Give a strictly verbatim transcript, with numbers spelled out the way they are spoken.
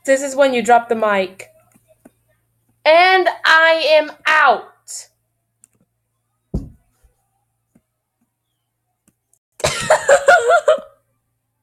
This is when you drop the mic. And I am out.